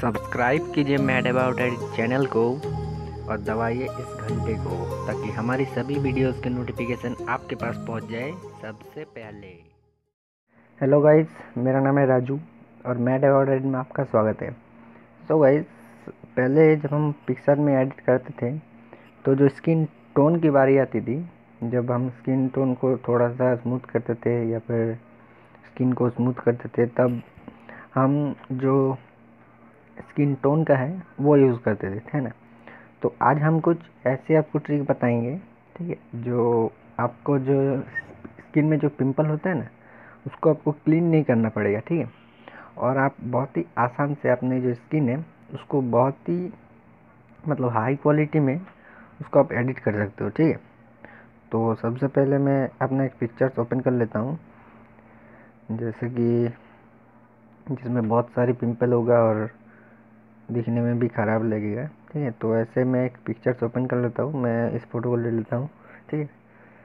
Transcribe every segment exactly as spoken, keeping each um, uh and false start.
Subscribe कीजिए mad about add channel को और दबाइए इस घंटे को ताकि हमारी सभी वीडियोस के नोटिफिकेशन आपके पास पहुंच जाए सबसे पहले। हेलो गाइस, मेरा नाम है राजू और मैड अबाउट एड में आपका स्वागत है। सो गाइस, पहले जब हम पिक्चर में एडिट करते थे तो जो स्किन टोन की बारी आती थी, जब हम स्किन टोन को थोड़ा सा स्मूथ करते थे या फिर स्किन को स्मूथ करते थे, तब हम जो स्किन टोन का है वो यूज़ करते थे, है ना। तो आज हम कुछ ऐसे आपको ट्रिक बताएंगे, ठीक है, जो आपको जो स्किन में जो पिंपल होता है ना, उसको आपको क्लीन नहीं करना पड़ेगा, ठीक है। और आप बहुत ही आसान से अपनी जो स्किन है उसको बहुत ही मतलब हाई क्वालिटी में उसको आप एडिट कर सकते हो, ठीक है। तो सबसे पहले मैं अपना एक पिक्चर्स ओपन कर लेता हूँ, जैसे कि जिसमें बहुत सारी पिंपल होगा और दिखने में भी ख़राब लगेगा, ठीक है। तो ऐसे मैं एक पिक्चर्स ओपन कर लेता हूँ, मैं इस फ़ोटो को ले लेता हूँ, ठीक है।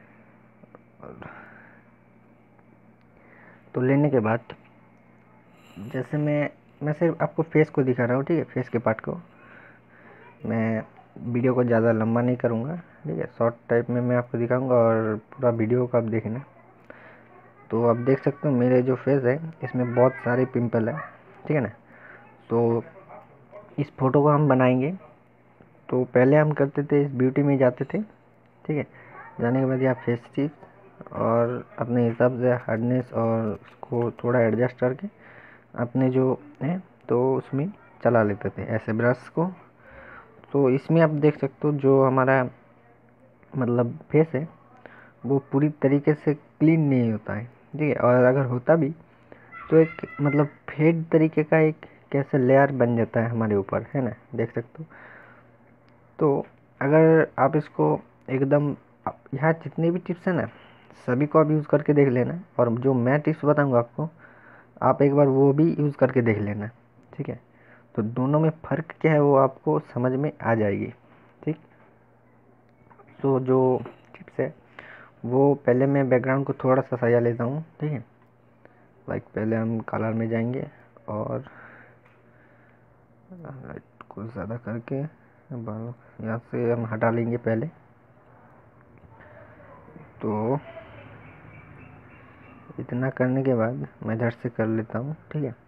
तो लेने के बाद जैसे मैं मैं सिर्फ आपको फेस को दिखा रहा हूँ, ठीक है, फेस के पार्ट को। मैं वीडियो को ज़्यादा लंबा नहीं करूँगा, ठीक है, शॉर्ट टाइप में मैं आपको दिखाऊँगा और पूरा वीडियो को आप देखना। तो आप देख सकते हो मेरे जो फेस है इसमें बहुत सारे पिंपल है, ठीक है ना। तो इस फ़ोटो को हम बनाएंगे। तो पहले हम करते थे इस ब्यूटी में जाते थे, ठीक है। जाने के बाद यहाँ फेस टिप और अपने हिसाब से हार्डनेस और उसको थोड़ा एडजस्ट करके अपने जो है तो उसमें चला लेते थे ऐसे ब्रश को। तो इसमें आप देख सकते हो जो हमारा मतलब फेस है वो पूरी तरीके से क्लीन नहीं होता है, ठीक है। और अगर होता भी तो एक मतलब फेड तरीके का एक कैसे लेयर बन जाता है हमारे ऊपर, है ना, देख सकते हो। तो अगर आप इसको एकदम यहाँ जितने भी टिप्स हैं ना सभी को आप यूज़ करके देख लेना, और जो मैं टिप्स बताऊंगा आपको आप एक बार वो भी यूज़ करके देख लेना, ठीक है। तो दोनों में फ़र्क क्या है वो आपको समझ में आ जाएगी, ठीक। तो जो टिप्स है वो पहले मैं बैकग्राउंड को थोड़ा सा सजा लेता हूँ, ठीक है। लाइक पहले हम कलर में जाएंगे और लाइट को ज़्यादा करके बालों यहाँ से हम हटा लेंगे पहले। तो इतना करने के बाद मैं इधर से कर लेता हूँ, ठीक है।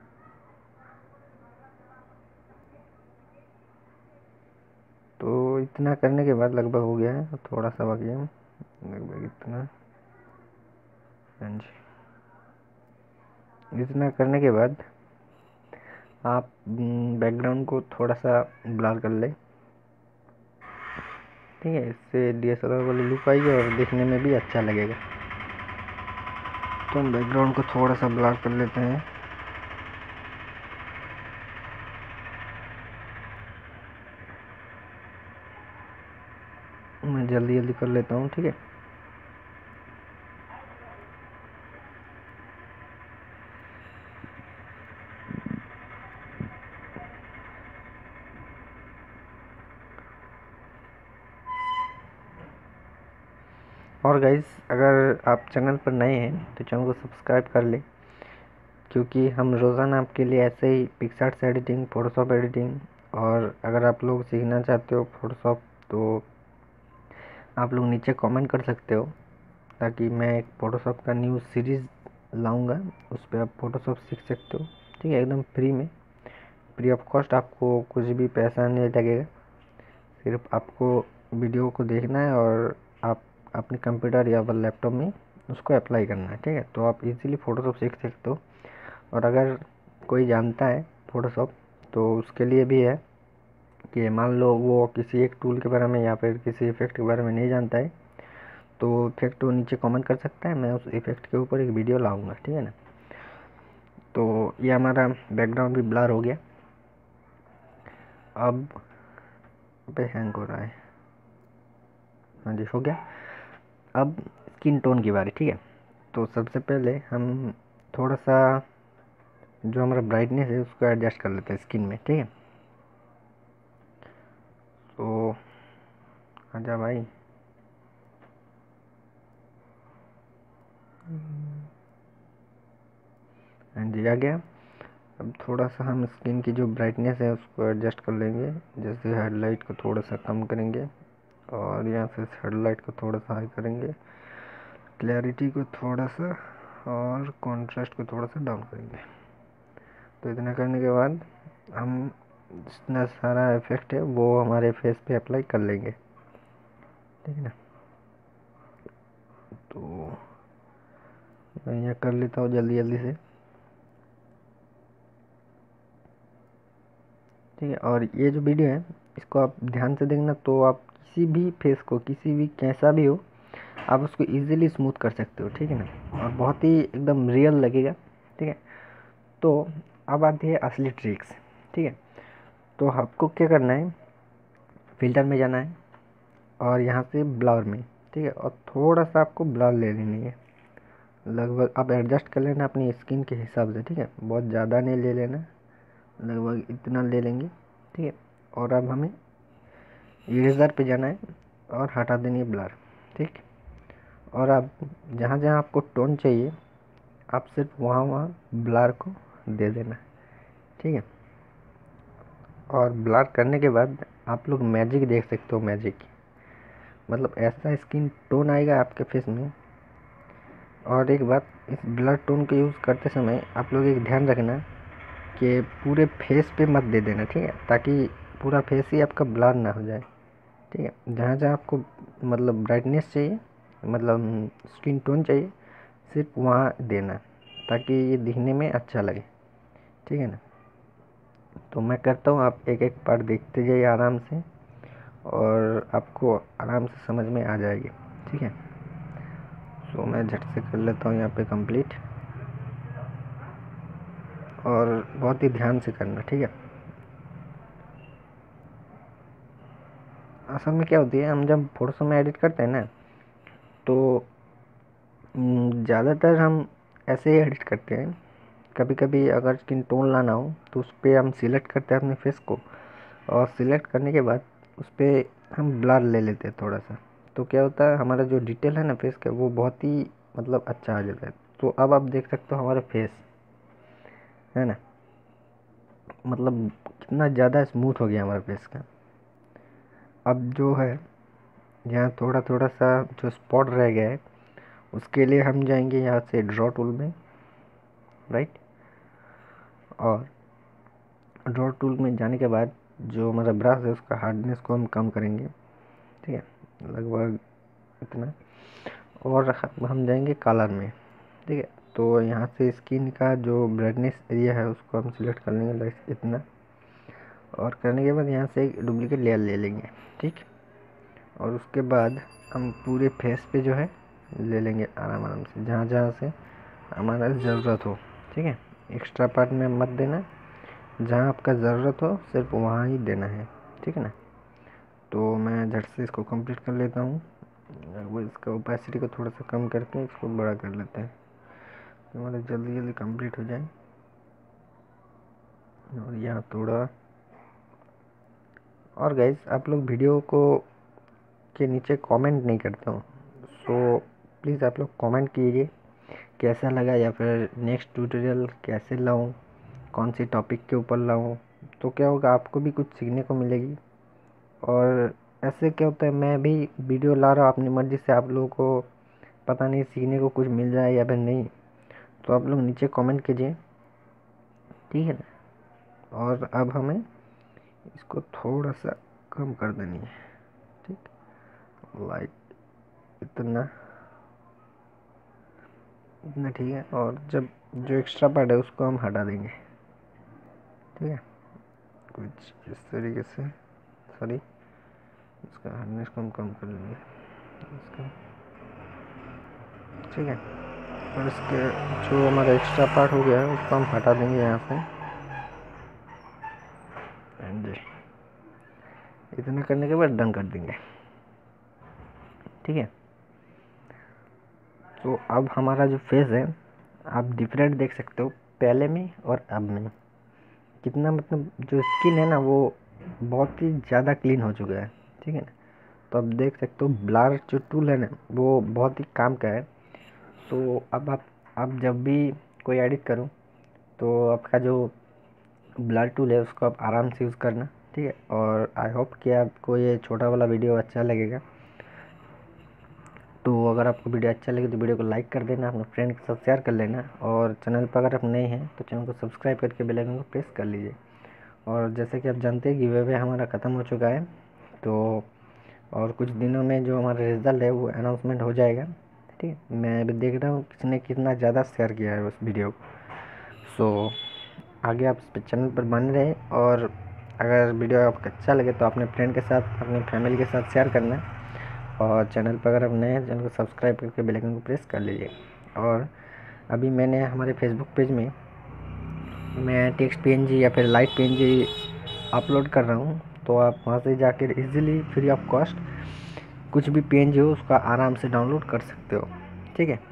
तो इतना करने के बाद लगभग हो गया है, थोड़ा सा बाकी है, लगभग इतना। हाँ जी, इतना करने के बाद आप बैकग्राउंड को थोड़ा सा ब्लर कर ले, ठीक है। इससे डी एस एल आर वाली लुक आएगी और देखने में भी अच्छा लगेगा। तो हम बैकग्राउंड को थोड़ा सा ब्लर कर लेते हैं। मैं जल्दी जल्दी कर लेता हूँ, ठीक है। और गाइस, अगर आप चैनल पर नए हैं तो चैनल को सब्सक्राइब कर ले, क्योंकि हम रोज़ाना आपके लिए ऐसे ही पिक्चर्स एडिटिंग, फ़ोटोशॉप एडिटिंग, और अगर आप लोग सीखना चाहते हो फ़ोटोशॉप तो आप लोग नीचे कमेंट कर सकते हो, ताकि मैं एक फ़ोटोशॉप का न्यू सीरीज़ लाऊंगा, उस पर आप फ़ोटोशॉप सीख सकते हो, ठीक है, एकदम फ्री में, फ्री ऑफ कॉस्ट। आपको कुछ भी पैसा नहीं लगेगा, सिर्फ आपको वीडियो को देखना है और आप अपने कंप्यूटर या लैपटॉप में उसको अप्लाई करना है, ठीक है। तो आप इजीली फ़ोटोशॉप सीख सकते हो। और अगर कोई जानता है फ़ोटोशॉप तो उसके लिए भी है कि मान लो वो किसी एक टूल के बारे में या फिर किसी इफ़ेक्ट के बारे में नहीं जानता है, तो इफ़ेक्ट वो नीचे कमेंट कर सकता है, मैं उस इफ़ेक्ट के ऊपर एक वीडियो लाऊंगा, ठीक है ना। तो ये हमारा बैकग्राउंड भी ब्लर हो गया। अब पे हैंग हो रहा है, हाँ जी, हो गया। अब स्किन टोन की बारी, ठीक है। तो सबसे पहले हम थोड़ा सा जो हमारा ब्राइटनेस है उसको एडजस्ट कर लेते हैं स्किन में, ठीक है। तो आजा भाई, हाँ जी, आ गया। अब थोड़ा सा हम स्क्रीन की जो ब्राइटनेस है उसको एडजस्ट कर लेंगे, जैसे हेडलाइट को थोड़ा सा कम करेंगे और यहाँ से हेडलाइट को थोड़ा सा हाई करेंगे, क्लैरिटी को थोड़ा सा और कॉन्ट्रास्ट को थोड़ा सा डाउन करेंगे। तो इतना करने के बाद हम जितना सारा इफेक्ट है वो हमारे फेस पे अप्लाई कर लेंगे, ठीक है ना। तो मैं यहाँ कर लेता हूँ जल्दी जल्दी से, ठीक है। और ये जो वीडियो है इसको आप ध्यान से देखना, तो आप किसी भी फेस को, किसी भी कैसा भी हो, आप उसको इजीली स्मूथ कर सकते हो, ठीक है ना, और बहुत ही एकदम रियल लगेगा, ठीक है। तो अब आती है असली ट्रिक्स, ठीक है। तो आपको क्या करना है, फिल्टर में जाना है और यहाँ से ब्लर में, ठीक है, और थोड़ा सा आपको ब्लर ले लेनी है, लगभग आप एडजस्ट कर लेना अपनी स्किन के हिसाब से, ठीक है, बहुत ज़्यादा नहीं ले लेना, लगभग इतना ले लेंगे, ठीक है। और अब हमें इरेज़र पे जाना है और हटा देनी है ब्लर, ठीक। और अब जहाँ जहाँ आपको टोन चाहिए आप सिर्फ वहाँ वहाँ ब्लर को दे देना, ठीक है। और ब्लर करने के बाद आप लोग मैजिक देख सकते हो, मैजिक मतलब ऐसा स्किन टोन आएगा आपके फेस में। और एक बात, इस ब्लर टोन को यूज़ करते समय आप लोग एक ध्यान रखना कि पूरे फेस पे मत दे देना, ठीक है, ताकि पूरा फेस ही आपका ब्लर ना हो जाए, ठीक है। जहाँ जहाँ आपको मतलब ब्राइटनेस चाहिए, मतलब स्किन टोन चाहिए, सिर्फ वहाँ देना ताकि ये दिखने में अच्छा लगे, ठीक है ना। तो मैं करता हूँ, आप एक एक पार्ट देखते जाइए आराम से और आपको आराम से समझ में आ जाएगी, ठीक है। सो मैं झट से कर लेता हूँ यहाँ पे कंप्लीट, और बहुत ही ध्यान से करना, ठीक है। असल में क्या होती है, हम जब फोटो में एडिट करते हैं ना, तो ज़्यादातर हम ऐसे ही एडिट करते हैं। कभी कभी अगर स्किन टोन लाना हो तो उस पर हम सिलेक्ट करते हैं अपने फेस को, और सिलेक्ट करने के बाद उस पर हम ब्लर ले लेते हैं थोड़ा सा, तो क्या होता है हमारा जो डिटेल है ना फेस का वो बहुत ही मतलब अच्छा आ जाता है। तो अब आप देख सकते हो हमारा फेस है ना, मतलब कितना ज़्यादा स्मूथ हो गया हमारे फेस का। अब जो है यहाँ थोड़ा थोड़ा सा जो स्पॉट रह गया है उसके लिए हम जाएंगे यहाँ से ड्रॉ टूल में, राइट। और ड्रॉ टूल में जाने के बाद जो हमारा ब्रश है उसका हार्डनेस को हम कम करेंगे, ठीक है, लगभग इतना। और हम जाएंगे कलर में, ठीक है। तो यहाँ से स्किन का जो ब्राइटनेस एरिया है उसको हम सिलेक्ट कर लेंगे, लाइक इतना। और करने के बाद यहाँ से एक डुप्लीकेट लेयर ले लेंगे, ठीक। और उसके बाद हम पूरे फेस पे जो है ले लेंगे आराम आराम से, जहाँ जहाँ से हमारा ज़रूरत हो, ठीक है। एक्स्ट्रा पार्ट में मत देना, जहाँ आपका ज़रूरत हो सिर्फ वहाँ ही देना है, ठीक है ना। तो मैं झट से इसको कंप्लीट कर लेता हूँ, वो इसका ओपेसिटी को थोड़ा सा कम करके इसको बड़ा कर लेते हैं, तो हमारा जल्दी जल्दी कंप्लीट हो जाए। और यहाँ थोड़ा और गाइस, आप लोग वीडियो को के नीचे कमेंट नहीं करते हो, सो प्लीज़ आप लोग कमेंट कीजिए कैसा लगा, या फिर नेक्स्ट ट्यूटोरियल कैसे लाऊं, कौन सी टॉपिक के ऊपर लाऊं। तो क्या होगा, आपको भी कुछ सीखने को मिलेगी। और ऐसे क्या होता है, मैं भी वीडियो ला रहा हूँ अपनी मर्ज़ी से, आप लोगों को पता नहीं सीखने को कुछ मिल जाए या फिर नहीं, तो आप लोग नीचे कमेंट कीजिए, ठीक है ना। और अब हमें इसको थोड़ा सा कम कर देनी है, ठीक, लाइक इतना इतना ठीक है। और जब जो एक्स्ट्रा पार्ट है उसको हम हटा देंगे, ठीक है, कुछ इस तरीके से। सॉरी, इसका हार्डनेस को हम कम कर लेंगे इसका, ठीक है। और इसके जो हमारा एक्स्ट्रा पार्ट हो गया है उसको हम हटा देंगे यहाँ से, एंड इतना करने के बाद डन कर देंगे, ठीक है। तो अब हमारा जो फेस है आप डिफरेंट देख सकते हो पहले में और अब में, कितना मतलब जो स्किन है ना वो बहुत ही ज़्यादा क्लीन हो चुका है, ठीक है ना। तो अब देख सकते हो ब्लर जो टूल है ना वो बहुत ही काम का है। तो अब आप आप जब भी कोई एडिट करो तो आपका जो ब्लर टूल है उसको आप आराम से यूज़ करना, ठीक है। और आई होप कि आपको ये छोटा वाला वीडियो अच्छा लगेगा। तो अगर आपको वीडियो अच्छा लगे तो वीडियो को लाइक कर देना, अपने फ्रेंड के साथ शेयर कर लेना, और चैनल पर अगर आप नए हैं तो चैनल को सब्सक्राइब करके बेल आइकन को प्रेस कर लीजिए। और जैसे कि आप जानते हैं गिव अवे हमारा ख़त्म हो चुका है, तो और कुछ दिनों में जो हमारा रिज़ल्ट है वो अनाउंसमेंट हो जाएगा, ठीक है। मैं अभी देख रहा हूँ किसने कितना ज़्यादा शेयर किया है उस वीडियो को। सो आगे आप इस चैनल पर बने रहे, और अगर वीडियो आपको अच्छा लगे तो अपने फ्रेंड के साथ, अपने फैमिली के साथ शेयर करना। और चैनल पर अगर आप नए हैं चैनल को सब्सक्राइब करके बेल आइकन को प्रेस कर लीजिए। और अभी मैंने हमारे फेसबुक पेज में मैं टेक्स्ट पीएनजी या फिर लाइट पीएनजी अपलोड कर रहा हूँ, तो आप वहाँ से जाकर इजीली फ्री ऑफ कॉस्ट कुछ भी पीएनजी हो उसका आराम से डाउनलोड कर सकते हो, ठीक है।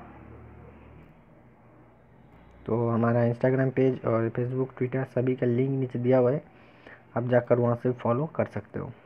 तो हमारा इंस्टाग्राम पेज और फेसबुक, ट्विटर सभी का लिंक नीचे दिया हुआ है, आप जाकर वहाँ से फॉलो कर सकते हो।